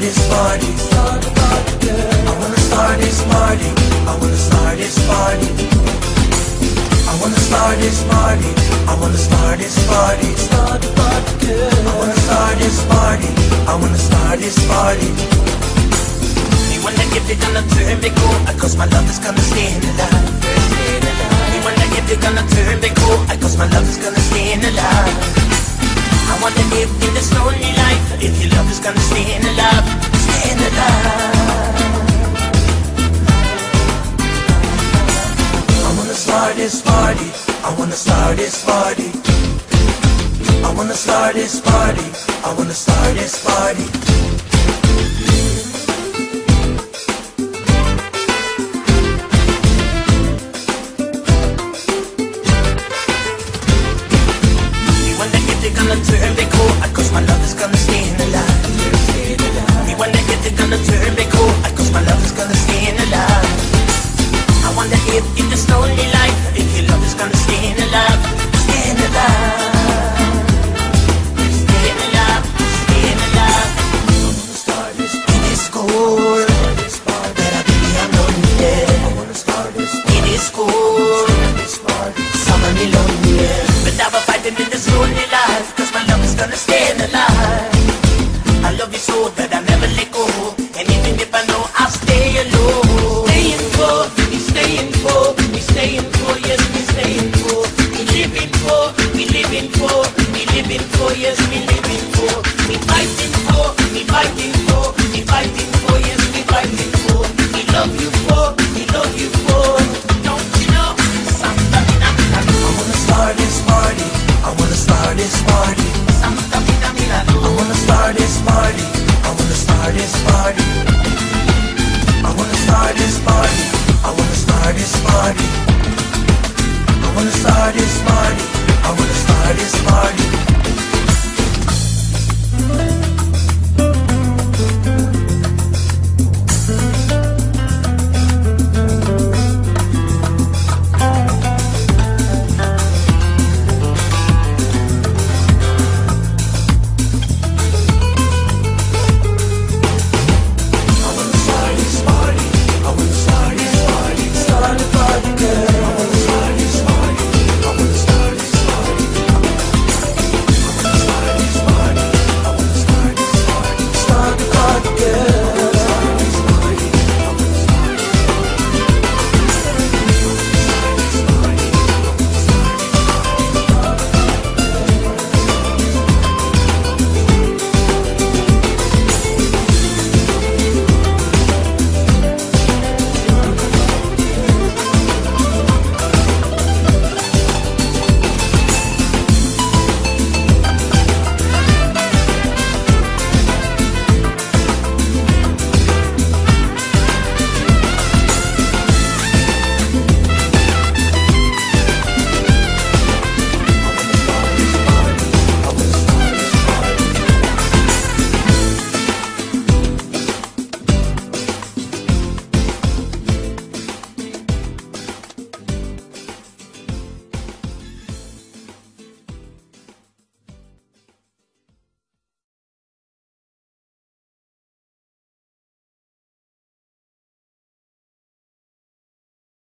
this party. Start the party, girl. I wanna start this party. I wanna start this party. I wanna start this party. I wanna start this party. Start the party, girl. I wanna start this party. I wanna start this party. Me wanna give it gonna turn me cool, cause my love is gonna stay in the light. Me wanna give it gonna turn me cool, cause my love is gonna stay in the light. I wanna live in this lonely life. If your love is gonna stay in the light, stay in the light. I wanna start this party. I wanna start this party. I wanna start this party. I wanna start this party. Gonna turn me cool, cause my love is gonna stay in the light. Me wonder if it's gonna turn me cool, cause my love is gonna stay in the light. I wonder if in this lonely life, if your love is gonna stay in the light. Stay in the light. Stay in the light. Stay in the light. It is cool, but I think I'm lonely. It is cool, summer me lonely. But now I'm fighting in this lonely life, cause my love is gonna stay in the light. I love you so that I never let go, and even if I know I'll stay alone. Staying for, we staying for, we staying for, yes, we staying for. We living for, we living for, we living for, yes, we living for. We fighting for, we fighting for, we fighting for, yes, we fighting for. We love you.